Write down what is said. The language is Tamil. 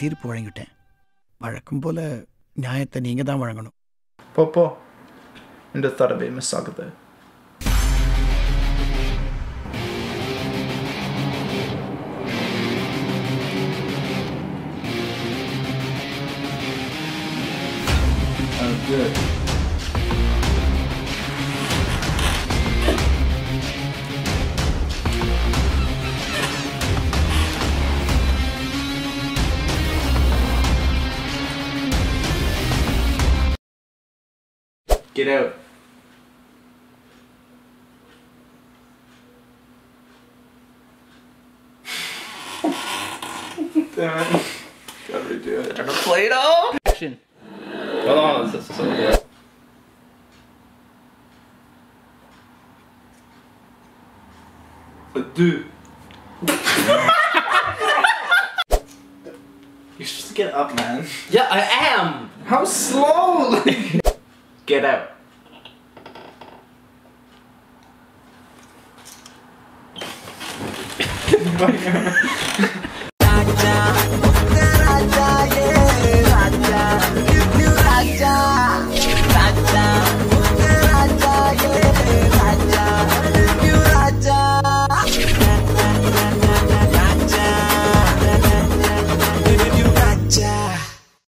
தீர்ப்பு வழங்கிட்டேன். வழக்கம் போல நியாயத்தை நீங்கள் தான் வழங்கணும். போ இந்த தடவை மிஸ் ஆகுது. Good. Get out. Damn it. Gotta redo it. Turn the plate off. Action. Hold on, this is so good. But dude. You're supposed to get up, man. Yeah, I am. How slow? Get out.